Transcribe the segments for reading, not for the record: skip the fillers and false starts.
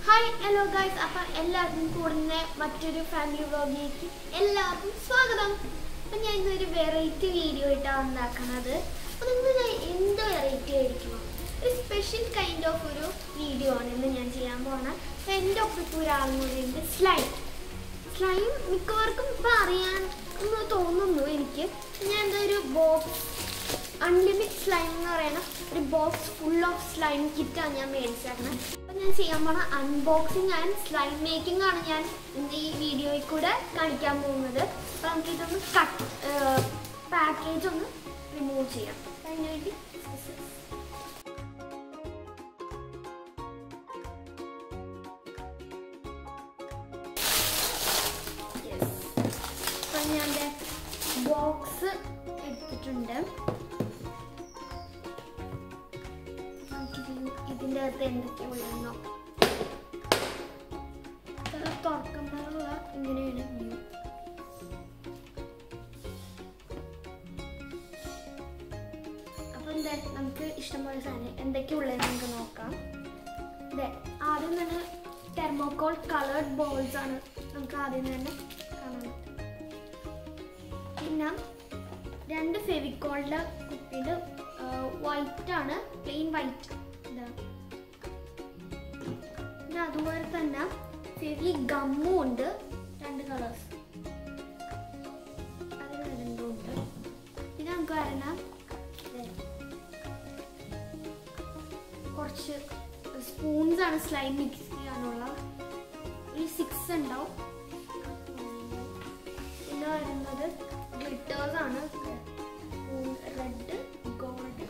Hi, hello guys. അപ്പോൾ എല്ലാവർക്കും കൂടുന്ന മറ്റൊരു ഫാമിലി വ്ലോഗിലേക്ക് എല്ലാവർക്കും സ്വാഗതം. അപ്പോൾ ഞാൻ ഇന്നൊരു വെറൈറ്റി വീഡിയോ ആയിട്ടാണ് ഉണ്ടാക്കുന്നത്. അപ്പോൾ ഇന്ന് ഞാൻ എന്ത് വെറൈറ്റി ആയിരിക്കണം, ഒരു സ്പെഷ്യൽ കൈൻഡ് ഓഫ് ഒരു വീഡിയോ ആണ് ഇന്ന് ഞാൻ ചെയ്യാൻ പോകുന്നത്. അപ്പോൾ എൻ്റെ ഒപ്പം ഒരാളും കൂടി ഉണ്ട്, സ്ലൈം. മിക്കവർക്കും ഇപ്പോൾ അറിയാൻ എന്ന് തോന്നുന്നു എനിക്ക്. ഞാൻ എന്താ ഒരു ബോക്സ് അൺലിമിറ്റഡ് സ്ലൈം എന്ന് പറയുന്ന ഒരു ബോക്സ് ഫുൾ ഓഫ് സ്ലൈം കിറ്റാണ് ഞാൻ മേടിച്ചേക്കുന്നത്. അപ്പോൾ ഞാൻ ചെയ്യാൻ പോണ അൺബോക്സിങ് ആൻഡ് സ്ലൈം മേക്കിംഗ് ആണ് ഞാൻ ഇന്ന് ഈ വീഡിയോയിൽ കൂടെ കാണിക്കാൻ പോകുന്നത്. അപ്പോൾ നമുക്കിതൊന്ന് പാക്കേജ് ഒന്ന് റിമൂവ് ചെയ്യാം. അതിന് വേണ്ടി അപ്പം ഞാൻ ബോക്സ് എടുത്തിട്ടുണ്ട്. ഇതിൻ്റെ അകത്ത് എന്തൊക്കെയുള്ളതെന്നോ തുറക്കുമ്പോഴുള്ള ഇങ്ങനെയാണ് വ്യൂ. അപ്പോൾ എന്താ നമുക്ക് ഇഷ്ടംപോലെ സാധനം എന്തൊക്കെയുള്ളതെന്ന് നമുക്ക് നോക്കാം. അതെ, ആദ്യം തന്നെ തെർമോക്കോൾ കളേർഡ് ബോൾസ് ആണ് നമുക്ക് ആദ്യം തന്നെ കാണാൻ പറ്റും. പിന്നെ 2 ഫെവിക്കോളിൻ്റെ കുപ്പിയിൽ വൈറ്റ് ആണ്, പ്ലെയിൻ വൈറ്റ്. പിന്നെ അതുപോലെ തന്നെ ഫെവി ഗമ്മും ഉണ്ട്, 2 കളേഴ്സ്, അത് രണ്ടുമുണ്ട്. പിന്നെ നമുക്ക് വരണം കുറച്ച് സ്പൂൺസ് ആണ് സ്ലൈം മിക്സ് ചെയ്യാനുള്ള, ഒരു 6 ഉണ്ടാവും. പിന്നെ വരുന്നത് ഗ്ലിറ്റേഴ്സ് ആണ്, റെഡ്, ഗോൾഡ്,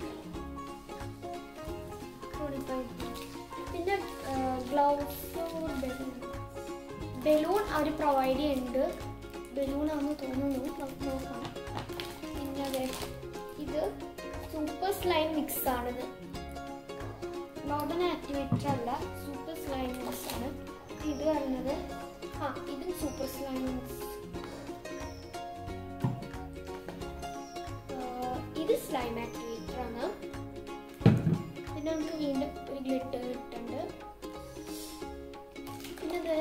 പിന്നെ ഗ്ലൗസ്, ബലൂൺ അവർ പ്രൊവൈഡ് ചെയ്യുന്നുണ്ട്. ബലൂൺ ആണെന്ന് തോന്നുന്നു, നമുക്ക് നോക്കാം. പിന്നെ അതെ, ഇത് സൂപ്പർ സ്ലൈം മിക്സ് ആണിത്, നോർഡൻ ആക്ടിവേറ്റർ അല്ല, സൂപ്പർ സ്ലൈം മിക്സ് ആണ്. ഇത് വരുന്നത് ഇതും സൂപ്പർ സ്ലൈം മിക്സ്. ഇത് സ്ലൈം ആക്ടിവേറ്റർ ആണ്. പിന്നെ നമുക്ക് വീണ്ടും ഒരു ഗ്ലിറ്റർ ഇട്ടുണ്ട്. പിന്നെ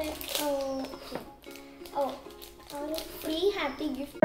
ഒരു ഫ്രീ ഹാപ്പി ഗിഫ്റ്റ്.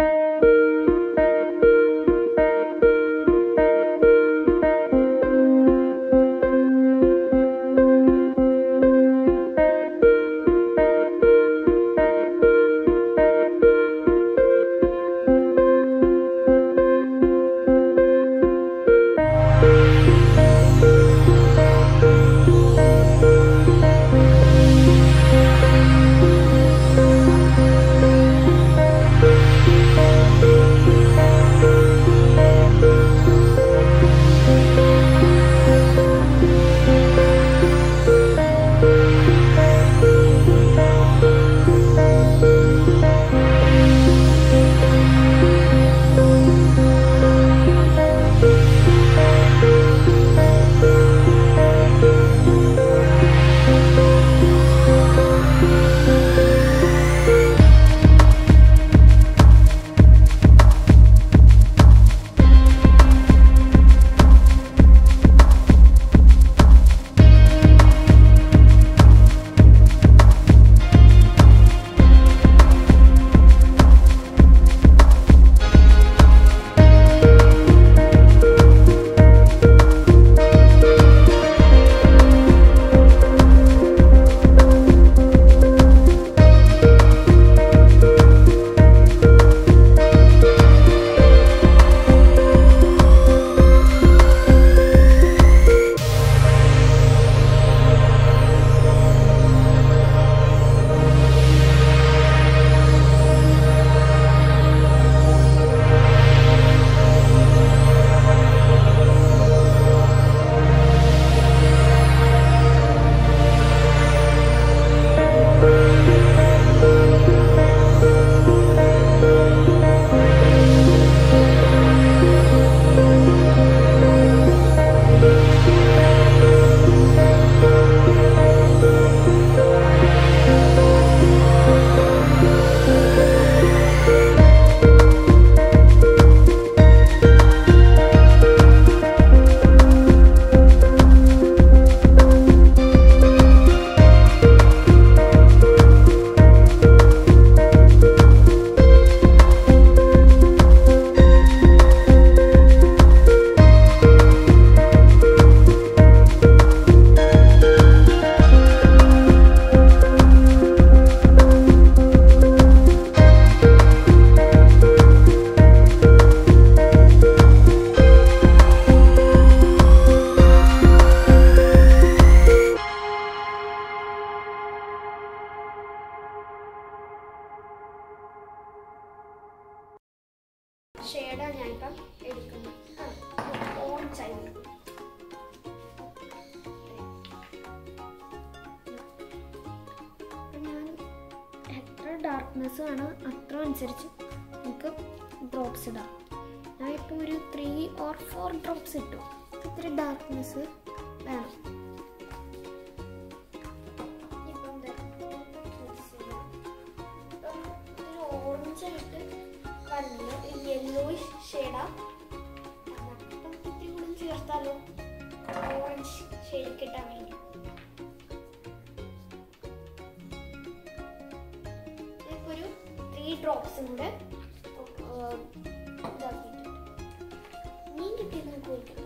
ഡാർക്ക്നെസ് വേണം അത്ര അനുസരിച്ച് നമുക്ക് ഡ്രോപ്സ് ഇടാം. ഞാൻ ഇപ്പോൾ ഒരു 3 or 4 ഡ്രോപ്സ് ഇട്ടു. ഇത്തിരി ഡാർക്ക്നെസ് വേണം. ഇപ്പം ഓറഞ്ചായിട്ട് കണ്ണിൽ യെല്ലോയിഷ് ഷെയ്ഡാ. അപ്പം ഇത്തിരി കൂടി ചേർത്താലോ ഓറഞ്ച് ഷെയ്ഡ് കിട്ടാൻ വേണ്ടി. ഒരു 3 ഡ്രോപ്സും കൂടെ മീൻ കിട്ടിയത് നമുക്ക് ഒഴിക്കണം.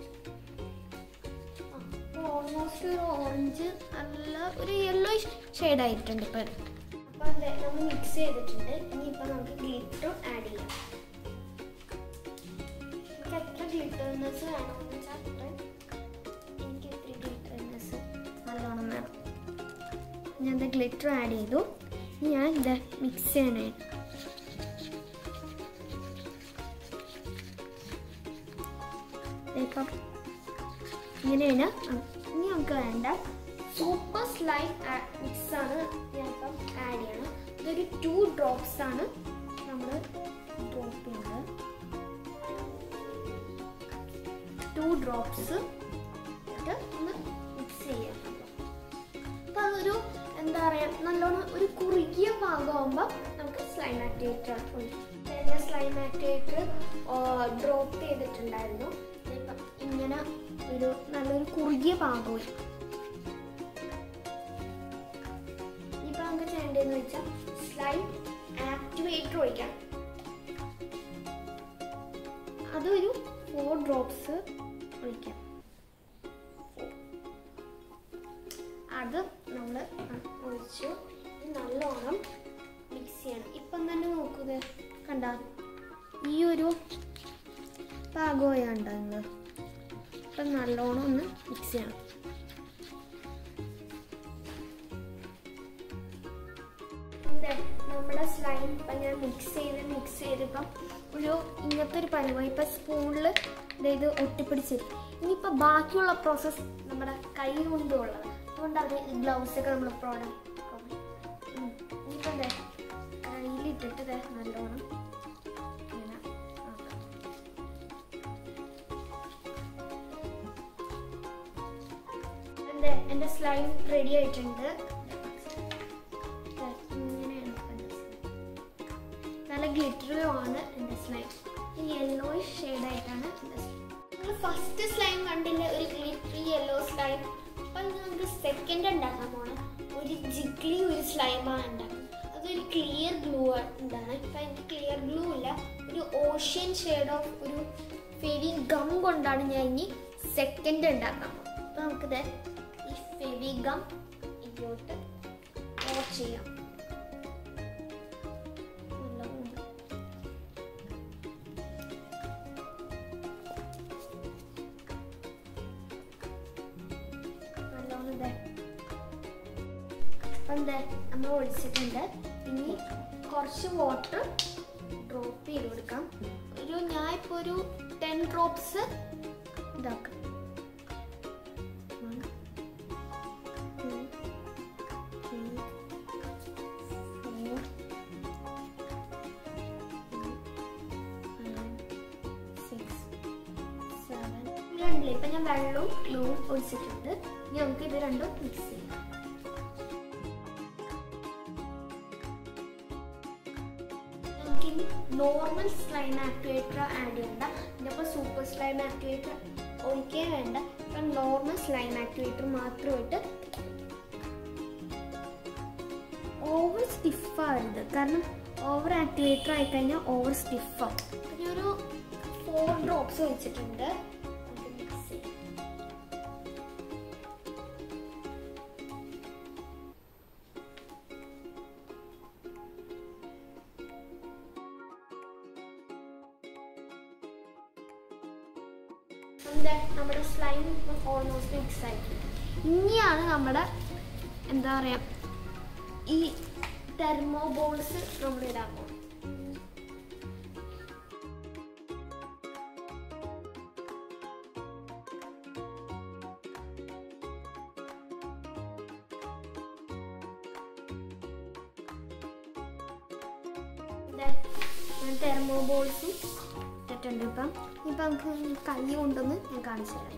ഓൾമോസ്റ്റ് ഒരു ഓറഞ്ച് നല്ല ഒരു യെല്ലോയിഷ് ഷെയ്ഡായിട്ടുണ്ട് ഇപ്പം. അപ്പം അത് നമ്മൾ മിക്സ് ചെയ്തിട്ടുണ്ട്. ഇനിയിപ്പോൾ നമുക്ക് ഗ്ലിറ്ററും ആഡ് ചെയ്യാം. നമുക്ക് എത്ര ഗ്ലിറ്റർനെസ് വേണമെന്ന് വെച്ചാൽ അത്ര. എനിക്ക് ഇത്തിരി ഗ്ലിറ്റർനെസ് നല്ലോണം വേണം. ഞാൻ ഇത് ഗ്ലിറ്റർ ആഡ് ചെയ്തു. ഞാൻ ഇത് മിക്സ് ചെയ്യാനായിട്ട് ഇപ്പം ഇങ്ങനെയാണ്. ഇനി നമുക്ക് വേണ്ട സൂപ്പർ സ്ലൈം മിക്സാണ് ഞാനിപ്പം ആഡ് ചെയ്യണം. ഇതൊരു 2 ഡ്രോപ്സ് ആണ് നമ്മൾ ഡ്രോപ്പ് ചെയ്യുന്നത്. 2 ഡ്രോപ്സ് ഇട്ട് ഒന്ന് മിക്സ് ചെയ്യാം. അപ്പം അതൊരു എന്താ പറയുക നല്ലോണം ഒരു കുറുകിയ പാകമാകുമ്പോൾ നമുക്ക് സ്ലൈം ആക്ടിവേറ്റർ ഞാൻ സ്ലൈം ആക്ടിവേറ്റർ ഡ്രോപ്പ് ചെയ്തിട്ടുണ്ടായിരുന്നു. ഇപ്പം ഇങ്ങനെ ഒരു നല്ലൊരു കുറുകിയ പാകമായി. ഇപ്പം നമുക്ക് ചെയ്യേണ്ടതെന്ന് വെച്ചാൽ സ്ലൈം ആക്ടിവേറ്റർ ഒഴിക്കാം. അതൊരു 4 ഡ്രോപ്സ് ഒഴിക്കാം. അത് നമ്മൾ ഒഴിച്ചു നല്ലോണം മിക്സ് ചെയ്യണം. ഇപ്പം തന്നെ നോക്കുക കണ്ട ഈ ഒരു പാകമായുണ്ടോ നിങ്ങൾ. ഇപ്പം നല്ലോണം ഒന്ന് മിക്സ് ചെയ്യണം. നമ്മുടെ സ്ലൈം ഇപ്പം ഞാൻ മിക്സ് ചെയ്തിപ്പം ഒരു ഇങ്ങനത്തെ ഒരു പരുവം. ഇപ്പം സ്പൂണിൽ ഇത് ഒട്ടിപ്പിടിച്ചിട്ട് ഇനിയിപ്പോൾ ബാക്കിയുള്ള പ്രോസസ്സ് നമ്മുടെ കൈ കൊണ്ടുള്ളത്. അതുകൊണ്ട് അത് ഗ്ലൗസൊക്കെ നമ്മൾ പ്രോഡക്റ്റ് ഇനിയിപ്പം കയ്യിലിട്ടിട്ട് നല്ലോണം ഇങ്ങനെ ആക്കാം. എൻ്റെ സ്ലൈം റെഡി ആയിട്ടുണ്ട്. നല്ല ഗ്ലിറ്ററുമാണ് എൻ്റെ സ്ലൈം. യെല്ലോയിഷ് ഷെയ്ഡായിട്ടാണ് എൻ്റെ സ്ലൈം. നമ്മൾ ഫസ്റ്റ് സ്ലൈം കണ്ടില്ലേ ഒരു ഗ്ലിറ്ററി യെല്ലോ സ്ലൈം. അപ്പം നമുക്ക് സെക്കൻഡ് ഉണ്ടാക്കാൻ പോകണം. ഒരു ജിഗ്ലി ഒരു സ്ലൈമാണ് ഉണ്ടാക്കുന്നത്. അതൊരു ക്ലിയർ ഗ്ലൂ ഉണ്ടാണ്. ഇപ്പം എനിക്ക് ക്ലിയർ ഗ്ലൂ ഇല്ല. ഒരു ഓഷ്യൻ ഷെയ്ഡ് ഓഫ് ഒരു ഫെവി ഗം കൊണ്ടാണ് ഞാൻ ഇനി സെക്കൻഡ് ഉണ്ടാക്കാൻ പോകുന്നത്. അപ്പം നമുക്കിത് ഈ ഫെവി ഗം ഇങ്ങോട്ട് ഓഫ് ചെയ്യാം. അപ്പം നമ്മൾ ഒഴിച്ചിട്ടുണ്ട്. ഇനി കുറച്ച് വാട്ടർ ഡ്രോപ്പ് ചെയ്ത് കൊടുക്കാം. ഞാൻ ഇപ്പോൾ ഒരു 10 ഡ്രോപ്സ് ഇതാക്കാം. 1 2 3 4 5 6 7 രണ്ടില്ലേ. ഇപ്പം ഞാൻ വെള്ളവും ഗ്ലൂവും ഒഴിച്ചിട്ടുണ്ട്. ഇനി നമുക്ക് ഇത് രണ്ടും മിക്സ് ചെയ്യാം. നോർമൽ സ്ലൈം ആക്ടിവേറ്റർ ആഡ് ചെയ്യണ്ട. ഇതിപ്പോൾ സൂപ്പർ സ്ലൈം ആക്ടിവേറ്റർ ഒഴിക്കേ വേണ്ട. ഇപ്പം നോർമൽ സ്ലൈം ആക്ടിവേറ്റർ മാത്രമായിട്ട്. ഓവർ സ്റ്റിഫാകരുത്, കാരണം ഓവർ ആക്ടിവേറ്റർ ആയിക്കഴിഞ്ഞാൽ ഓവർ സ്റ്റിഫാവും. ഒരു 4 ഡ്രോപ്സ് ഒഴിച്ചിട്ടുണ്ട്. നമ്മുടെ സ്ലൈം ഇപ്പം ഓൾമോസ്റ്റ് മിക്സ് ആയിട്ടുണ്ട്. ഇനിയാണ് നമ്മുടെ എന്താ പറയുക ഈ തെർമോബോൾസ് നമ്മൾ ഇടാൻ പോകും. ഞാൻ തെർമോ ബോൾസും ഇട്ടിട്ടുണ്ട്. ഇപ്പം നമുക്ക് കൈ കൊണ്ടൊന്ന് ഞാൻ കാണിച്ചു തരാം.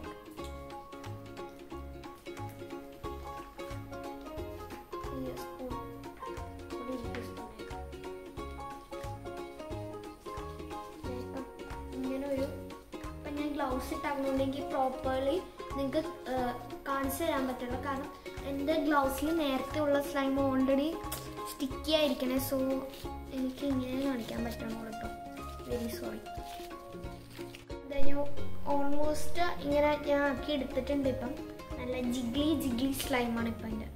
ഇങ്ങനെ ഒരു ഇപ്പം ഞാൻ ഗ്ലൗസ് ഇട്ടാകുന്നുണ്ടെങ്കിൽ പ്രോപ്പർലി നിങ്ങൾക്ക് കാണിച്ചു തരാൻ പറ്റില്ല. കാരണം എൻ്റെ ഗ്ലൗസിൽ നേരത്തെ ഉള്ള സ്ലൈം ഓൾറെഡി സ്റ്റിക്കി ആയിരിക്കണേ. സോ എനിക്ക് ഇങ്ങനെ കാണിക്കാൻ പറ്റണോ കേട്ടോ. Very sorry. ഓൾമോസ്റ്റ് ഇങ്ങനെ ഞാൻ ആക്കി എടുത്തിട്ടുണ്ട്. ഇപ്പം നല്ല ജിഗ്ലി സ്ലൈമാണ് ഇപ്പം എൻ്റെ.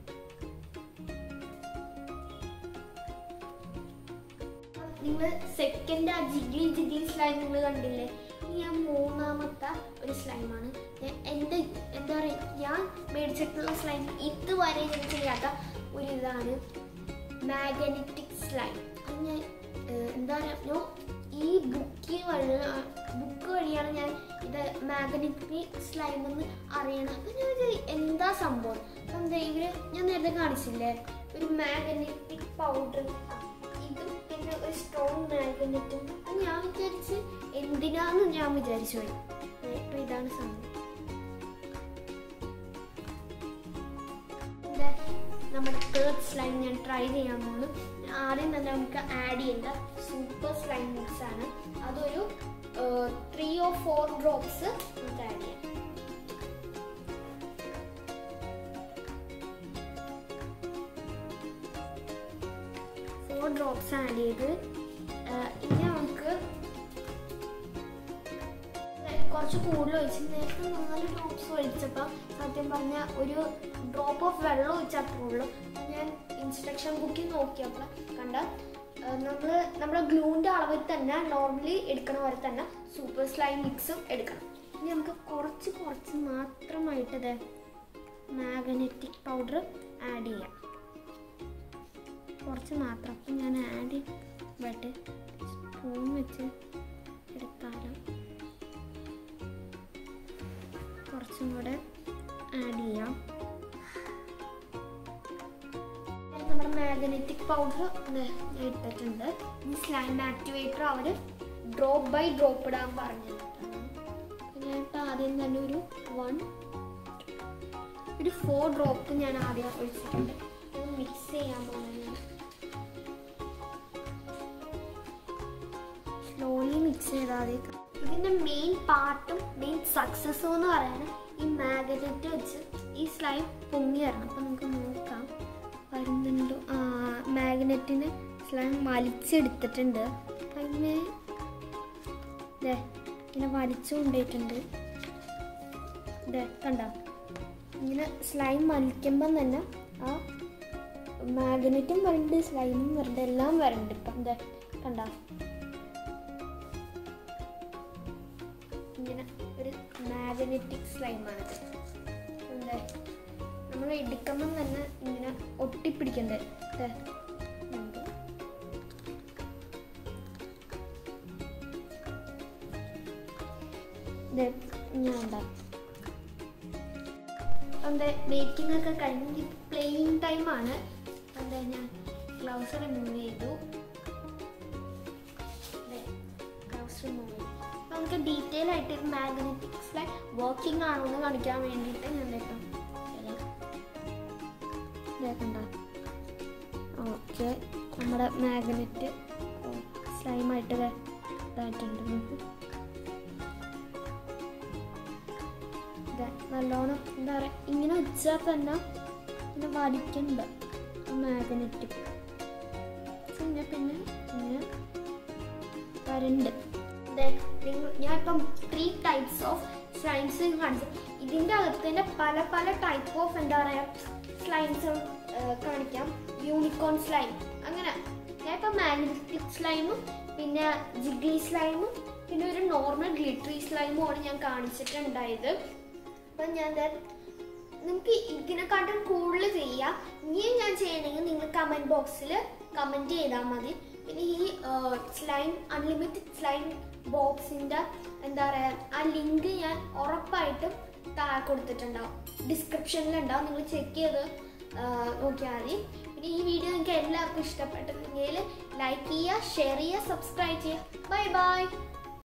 നിങ്ങൾ സെക്കൻഡ് ആ ജിഗ്ലി സ്ലൈം നിങ്ങൾ കണ്ടില്ലേ? ഞാൻ മൂന്നാമത്തെ ഒരു സ്ലൈമാണ്. എൻ്റെ എന്താ പറയുക, ഞാൻ മേടിച്ചിട്ടുള്ള സ്ലൈം ഇതുവരെ ഞാൻ ചെയ്യാത്ത ഒരു ഇതാണ് മാഗ്നറ്റിക് സ്ലൈം. അത് ഞാൻ എന്താ പറയുക, ഈ ബുക്ക് വഴിയാണ് ഞാൻ ഇത് മാഗ്നറ്റിക് സ്ലൈം എന്ന് അറിയണം. അപ്പം ഞാൻ എന്താ സംഭവം എന്താ ഇവര് ഞാൻ നേരത്തെ കാണിച്ചില്ലേ ഒരു മാഗ്നറ്റിക് പൗഡർ, ഇതും പിന്നെ ഒരു സ്ട്രോങ് മാഗ്നറ്റും. അപ്പം ഞാൻ വിചാരിച്ച് എന്തിനാന്ന് ഞാൻ വിചാരിച്ചു പോയി. അപ്പം ഇതാണ് സംഭവം. നമ്മുടെ തേർഡ് സ്ലൈം ഞാൻ ട്രൈ ചെയ്യാൻ പോകുന്നു. ആദ്യം തന്നെ നമുക്ക് ആഡ് ചെയ്യേണ്ട സൂപ്പർ സ്ലൈം മിക്സ് ആണ്. അതൊരു 3 or 4 ഡ്രോപ്സ് നമുക്ക് ആഡ് ചെയ്യാം. ഡ്രോപ്സ് ആഡ് ചെയ്ത് ഇനി നമുക്ക് കുറച്ച് കൂടുതൽ ഒഴിച്ച്, നേരത്തെ 4 ഡ്രോപ്സ് ഒഴിച്ചപ്പോൾ സത്യം പറഞ്ഞാൽ ഒരു ഡ്രോപ്പ് ഓഫ് വെള്ളം ഒഴിച്ചാൽ ഉള്ളൂ. ഞാൻ ഇൻസ്ട്രക്ഷൻ ബുക്കിൽ നോക്കിയപ്പോൾ കണ്ട നമ്മുടെ ഗ്ലൂവിൻ്റെ അളവിൽ തന്നെ നോർമലി എടുക്കണ പോലെ തന്നെ സൂപ്പർ സ്ലൈം മിക്സും എടുക്കണം. ഇനി നമുക്ക് കുറച്ച് മാത്രമായിട്ട് മാഗ്നറ്റിക് പൗഡർ ആഡ് ചെയ്യാം. കുറച്ച് മാത്രം. അപ്പം ഞാൻ ആഡ് ചെയ്തിട്ട് സ്പൂൺ വെച്ച് എടുത്താലും കുറച്ചും കൂടെ ആഡ് ചെയ്യാം. നമ്മുടെ മാഗ്നറ്റിക് പൗഡർ ഇട്ടിട്ടുണ്ട്. ഈ സ്ലൈം ആക്ടിവേറ്റർ അവർ ഡ്രോപ്പ് ബൈ ഡ്രോപ്പ് ഇടാൻ പറഞ്ഞിട്ടുണ്ട്. ഞാനിപ്പോൾ ആദ്യം തന്നെ ഒരു 4 ഡ്രോപ്പ് ഞാൻ ആദ്യം ഒഴിച്ചിട്ടുണ്ട്. അത് മിക്സ് ചെയ്യാൻ പോകുന്നത് സ്ലോലി മിക്സ് ചെയ്താൽ ഇതിൻ്റെ മെയിൻ പാർട്ടും മെയിൻ സക്സസ്സും എന്ന് പറയാൻ ഈ മാഗ്നറ്റ് വെച്ച് ഈ സ്ലൈം പൊങ്ങി വരണം. അപ്പം നമുക്ക് നോക്കാം വരുന്നുണ്ടോ. മാഗ്നറ്റിന് സ്ലൈം വലിച്ചെടുത്തിട്ടുണ്ട്. പിന്നെ ഇങ്ങനെ വലിച്ചു കൊണ്ടിട്ടുണ്ട്. കണ്ട ഇങ്ങനെ സ്ലൈം വലിക്കുമ്പം തന്നെ ആ മാഗ്നറ്റും വരണ്ട് സ്ലൈമും വരണ്ട് എല്ലാം വരണ്ട്. ഇപ്പം കണ്ട ഇങ്ങനെ ഒരു മാഗ്നറ്റിക് സ്ലൈമാണിത്. നമ്മൾ എടുക്കുമ്പം തന്നെ ഇങ്ങനെ ഒട്ടിപ്പിടിക്കണ്ടേ. മേക്കിംഗ് ഒക്കെ കഴിഞ്ഞ് പ്ലേയിങ് ടൈമാണ്. ഞാൻ ഗ്ലൗസ് റിമൂവ് ചെയ്തു. ഗ്ലൗസ് റിമൂവ് ചെയ്തു. നമുക്ക് ഡീറ്റെയിൽ ആയിട്ട് മാഗ്നറ്റിക് സ്ലൈം വർക്കിംഗ് ആണോ എന്ന് കാണിക്കാൻ വേണ്ടിയിട്ട് ഞാൻ കണ്ട ഓക്കെ നമ്മുടെ മാഗ്നറ്റ് സ്ലൈമായിട്ട് ഇതായിട്ടുണ്ട്. നമുക്ക് നല്ലോണം എന്താ പറയുക ഇങ്ങനെ വെച്ചാൽ തന്നെ ഇങ്ങനെ വലിക്കണ്ട മാഗ്നറ്റ്. പിന്നെ ഇങ്ങനെ വരണ്ട്. ഞാൻ ഇപ്പം 3 ടൈപ്സ് ഓഫ് സ്ലൈംസ് കാണിച്ചു. ഇതിൻ്റെ അകത്ത് തന്നെ പല ടൈപ്പ് ഓഫ് എന്താ പറയുക സ്ലൈംസ് കാണിക്കാം. യൂണിക്കോൺ സ്ലൈം അങ്ങനെ ഞാൻ ഇപ്പം മാഗ്നറ്റിക് സ്ലൈമും പിന്നെ ജിഗ്ലി സ്ലൈമും പിന്നെ ഒരു നോർമൽ ഗ്ലിറ്ററി സ്ലൈമുമാണ് ഞാൻ കാണിച്ചിട്ടുണ്ടായത്. അപ്പം ഞാൻ നിങ്ങൾക്ക് ഇതിനെക്കാട്ടും കൂടുതൽ ചെയ്യാം. ഇനിയും ഞാൻ ചെയ്യണമെങ്കിൽ നിങ്ങൾ കമൻറ്റ് ബോക്സിൽ കമൻറ്റ് ചെയ്താൽ മതി. പിന്നെ ഈ സ്ലൈം അൺലിമിറ്റഡ് സ്ലൈം ബോക്സിൻ്റെ എന്താ പറയുക ആ ലിങ്ക് ഞാൻ ഉറപ്പായിട്ടും താഴെ കൊടുത്തിട്ടുണ്ടാവും, ഡിസ്ക്രിപ്ഷനിലുണ്ടാവും. നിങ്ങൾ ചെക്ക് ചെയ്ത് നോക്കിയാൽ മതി. പിന്നെ ഈ വീഡിയോ നിങ്ങൾക്ക് എല്ലാവർക്കും ഇഷ്ടപ്പെട്ടെങ്കിൽ ലൈക്ക് ചെയ്യുക, ഷെയർ ചെയ്യുക, സബ്സ്ക്രൈബ് ചെയ്യുക. Bye by.